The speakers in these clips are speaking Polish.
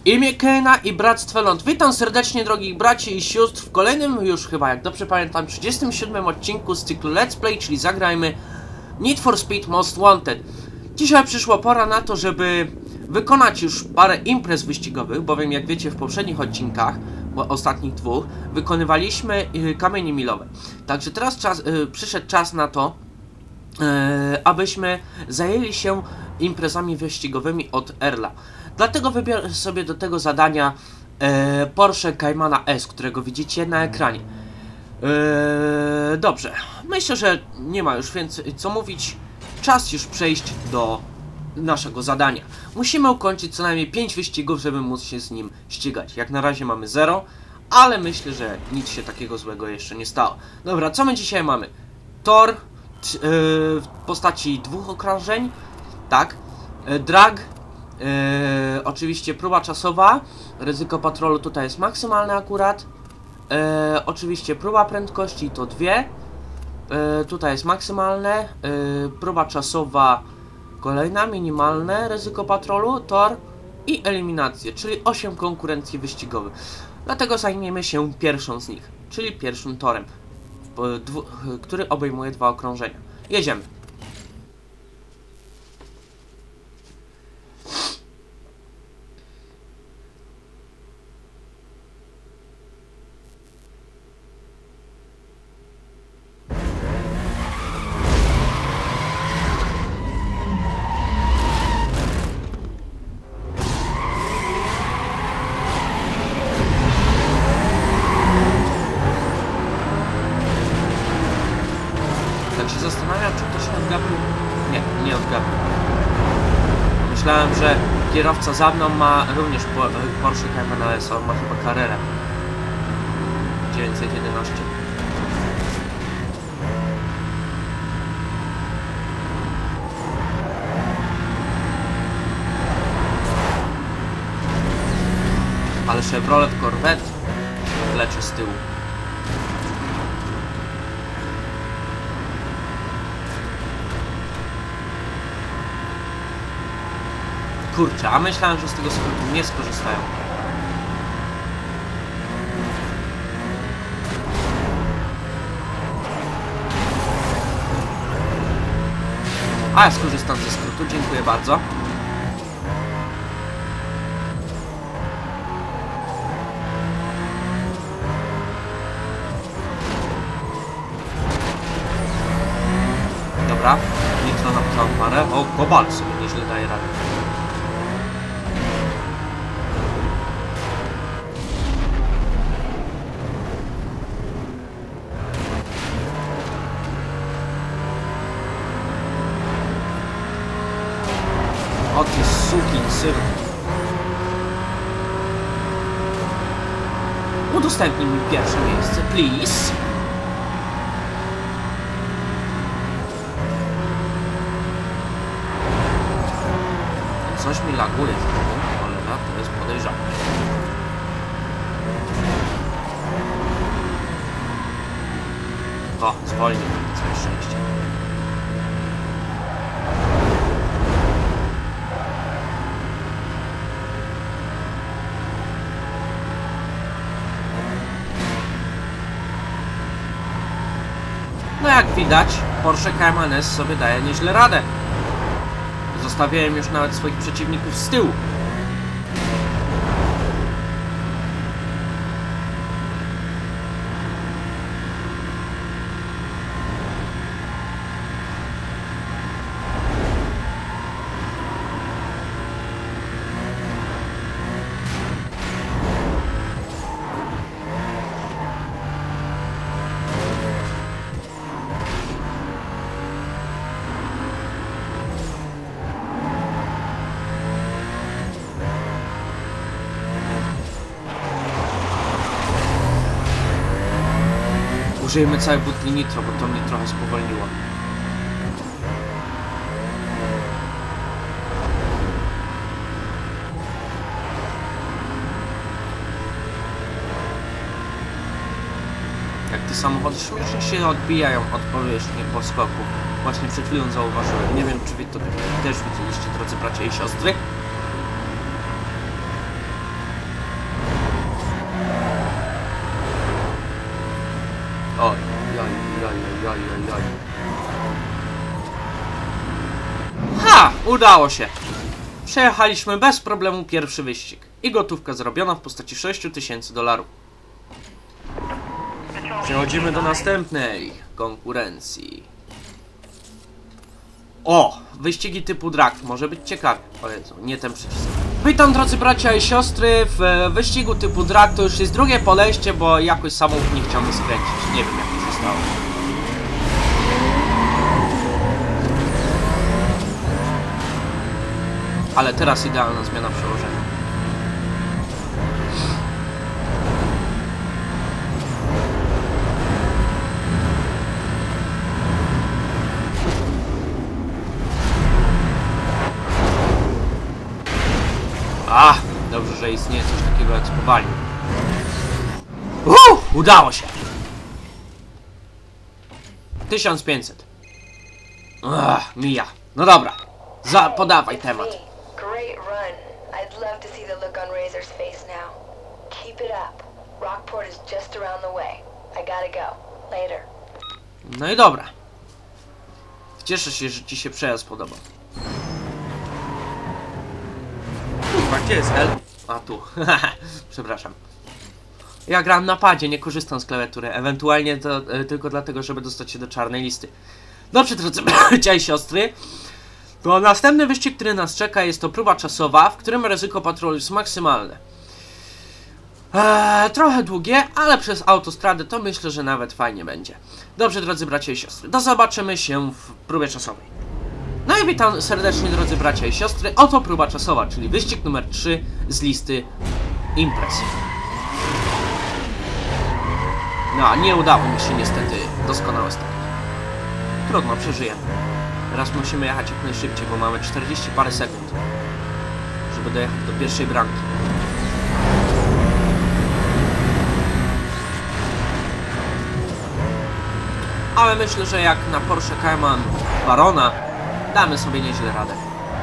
W imię Kaina i Bractwa Ląd. Witam serdecznie, drogich braci i sióstr, w kolejnym już chyba, jak dobrze pamiętam, 37 odcinku z cyklu Let's Play, czyli zagrajmy Need for Speed Most Wanted. Dzisiaj przyszła pora na to, żeby wykonać już parę imprez wyścigowych, bowiem jak wiecie w poprzednich odcinkach, ostatnich dwóch, wykonywaliśmy kamienie milowe. Także teraz przyszedł czas na to, abyśmy zajęli się imprezami wyścigowymi od Earla. Dlatego wybiorę sobie do tego zadania Porsche Caymana S, którego widzicie na ekranie. Dobrze, myślę, że nie ma już więcej co mówić. Czas już przejść do naszego zadania. Musimy ukończyć co najmniej 5 wyścigów, żeby móc się z nim ścigać. Jak na razie mamy 0, ale myślę, że nic się takiego złego jeszcze nie stało. Dobra, co my dzisiaj mamy? Tor w postaci 2 okrążeń, tak, drag, oczywiście próba czasowa, ryzyko patrolu tutaj jest maksymalne akurat, oczywiście próba prędkości to 2, tutaj jest maksymalne, próba czasowa kolejna, minimalne, ryzyko patrolu, tor i eliminację, czyli 8 konkurencji wyścigowych. Dlatego zajmiemy się pierwszą z nich, czyli pierwszym torem, który obejmuje 2 okrążenia. Jedziemy. Zastanawiam, czy ktoś nie odgapił. Nie odgapił. Myślałem, że kierowca za mną ma również Porsche Cayman S, on ma chyba Carrera 911. Ale Chevrolet Corvette leczy z tyłu. Kurczę, a myślałem, że z tego skrótu nie skorzystają. A ja skorzystam ze skrótu, dziękuję bardzo. Dobra, nitro na całą parę. O, Kobalt sobie nieźle daje radę. O ty sukinsyn. Udostępnij mi pierwsze miejsce, please. Coś mi laguje w tym, cholera, to jest podejrzane. O, zwolnił, całe szczęście. No jak widać, Porsche Cayman S sobie daje nieźle radę. Zostawiałem już nawet swoich przeciwników z tyłu. Użyjemy całej butli nitro, bo to mnie trochę spowolniło. Jak te samochody śmiesznie się odbijają od powierzchni po skoku. Właśnie przed chwilą zauważyłem. Nie wiem, czy wy to też widzieliście, drodzy bracia i siostry. Udało się. Przejechaliśmy bez problemu pierwszy wyścig. I gotówka zrobiona w postaci $6000. Przechodzimy do następnej konkurencji. O! Wyścigi typu drag. Może być ciekawie. O Jezu, nie ten przycisk. Witam drodzy bracia i siostry. W wyścigu typu drag to już jest drugie podejście, bo jakoś samochód nie chciałbym skręcić. Nie wiem jak to się stało. Ale teraz idealna zmiana przełożenia. Dobrze, że istnieje coś takiego jak spowalnił. Udało się! 1500. Mija. No dobra. Podawaj temat. Great run. I'd love to see the look on Razor's face now. Keep it up. Rockport is just around the way. I gotta go. Later. No i dobra. Cieszę się, że ci się przejazd podobał. Kurwa, gdzie jest L? A tu. Przepraszam. Ja gram na padzie, nie korzystam z klawiatury. Ewentualnie to tylko dlatego, żeby dostać się do czarnej listy. Dobrze, drodzy bracia i siostry. To następny wyścig, który nas czeka, jest to próba czasowa, w którym ryzyko patrolu jest maksymalne. Trochę długie, ale przez autostradę to myślę, że nawet fajnie będzie. Dobrze, drodzy bracia i siostry. Do zobaczymy się w próbie czasowej. No i witam serdecznie, drodzy bracia i siostry. Oto próba czasowa, czyli wyścig numer 3 z listy imprez. No, nie udało mi się niestety doskonały start. Trudno, przeżyjemy. Teraz musimy jechać jak najszybciej, bo mamy 40 parę sekund, żeby dojechać do pierwszej bramki. Ale myślę, że jak na Porsche Cayman Barona damy sobie nieźle radę.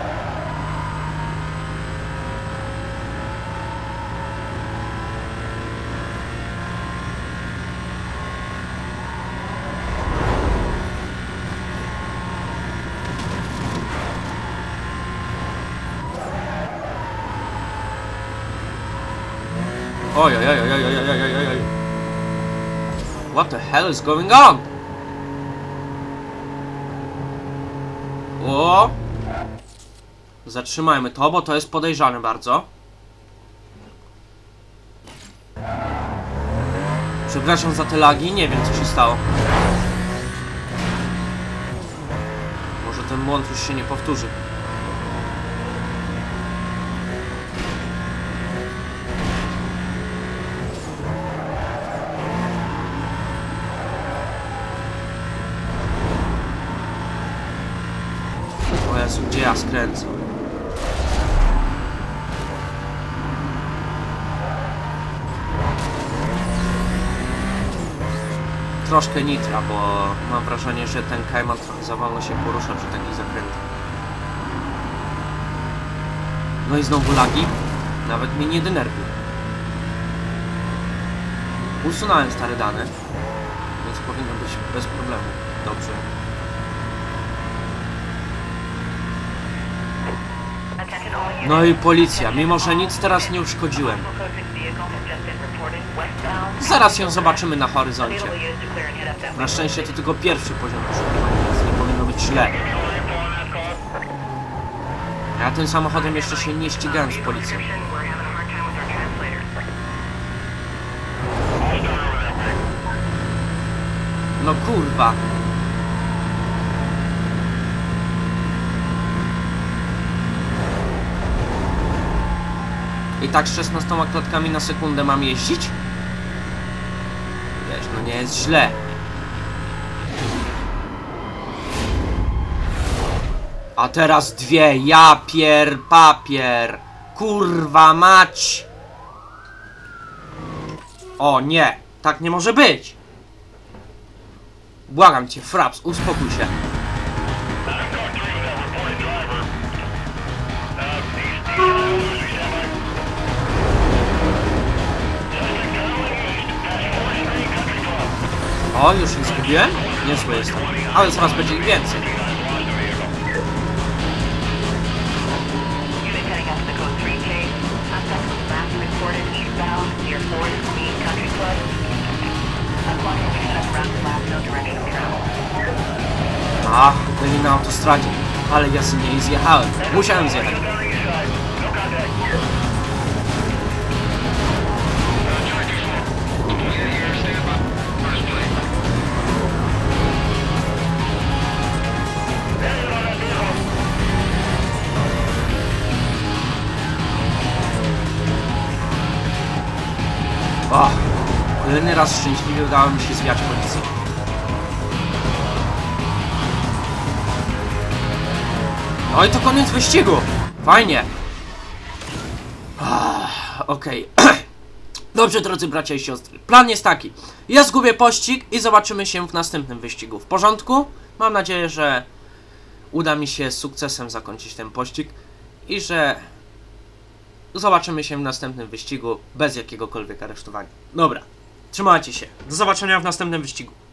Oj. What the hell is going on? O! Zatrzymajmy to, bo to jest podejrzane bardzo. Przepraszam za te lagi, nie wiem co się stało. Może ten błąd już się nie powtórzy. Gdzie ja skręcę? Troszkę nitra, bo mam wrażenie, że ten Cayman trochę za wolno się porusza przy takich zakrętach. No i znowu lagi. Nawet mnie nie denerwuj. Usunąłem stare dane, więc powinno być bez problemu. Dobrze. No i policja, mimo że nic teraz nie uszkodziłem. Zaraz ją zobaczymy na horyzoncie. Na szczęście to tylko pierwszy poziom poszukiwania, więc nie powinno być źle. Ja tym samochodem jeszcze się nie ścigałem z policją. No kurwa. I tak z 16 klatkami na sekundę mam jeździć? Wiesz, no nie jest źle. A teraz dwie, ja papier. Kurwa mać. O nie, tak nie może być. Błagam cię, Fraps, uspokój się. O, już ich zgubiłem? Niezły jestem. Ale zaraz będzie ich więcej. Southbound near Forest Green Country Club. Unlocking access around the last no direction of travel. Ach, byli na autostradzie. Ale ja z niej zjechałem. Musiałem zjechać. O, kolejny raz szczęśliwie udało mi się zwiać policję. No i to koniec wyścigu. Fajnie. Okej. Dobrze, drodzy bracia i siostry. Plan jest taki. Ja zgubię pościg i zobaczymy się w następnym wyścigu. W porządku? Mam nadzieję, że uda mi się z sukcesem zakończyć ten pościg i że zobaczymy się w następnym wyścigu bez jakiegokolwiek aresztowania. Dobra. Trzymajcie się. Do zobaczenia w następnym wyścigu.